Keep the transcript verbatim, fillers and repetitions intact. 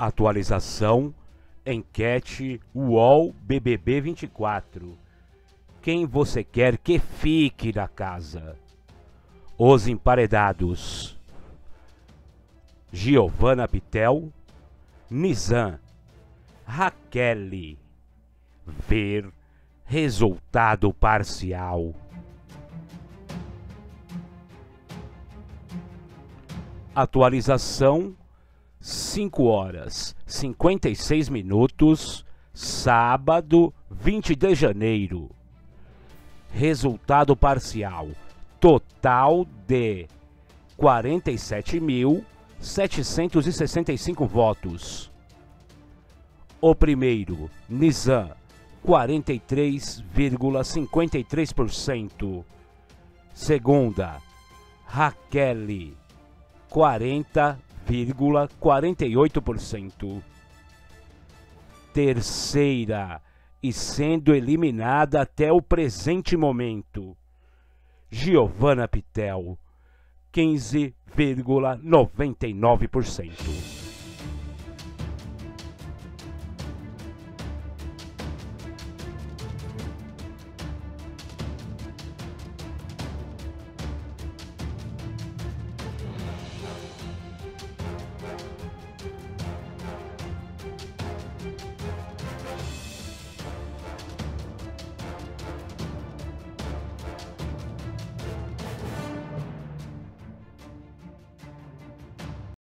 Atualização, enquete U O L B B B vinte e quatro. Quem você quer que fique na casa? Os emparedados: Giovanna Pitel, Nizam, Raquel. Ver resultado parcial. Atualização, cinco horas cinquenta e seis minutos, sábado vinte de janeiro. Resultado parcial, total de quarenta e sete mil setecentos e sessenta e cinco votos. O primeiro, Nizam, quarenta e três vírgula cinquenta e três por cento. Segunda, Raquel, quarenta vírgula quarenta e oito por cento. Terceira, e sendo eliminada até o presente momento, Giovanna Pitel, quinze vírgula noventa e nove por cento.